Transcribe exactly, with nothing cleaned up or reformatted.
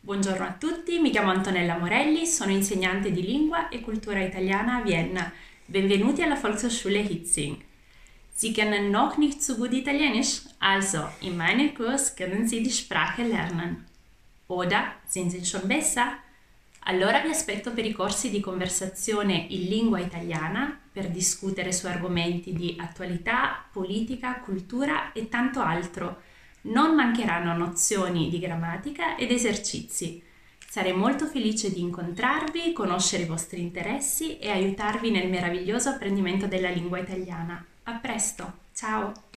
Buongiorno a tutti, mi chiamo Antonella Morelli, sono insegnante di lingua e cultura italiana a Vienna. Benvenuti alla Volkshochschule Hietzing. Sie kennen noch nicht so gut Italienisch? Also, in meinem Kurs können Sie die Sprache lernen. Oder sind Sie schon besser? Allora vi aspetto per i corsi di conversazione in lingua italiana per discutere su argomenti di attualità, politica, cultura e tanto altro. Non mancheranno nozioni di grammatica ed esercizi. Sarei molto felice di incontrarvi, conoscere i vostri interessi e aiutarvi nel meraviglioso apprendimento della lingua italiana. A presto, ciao!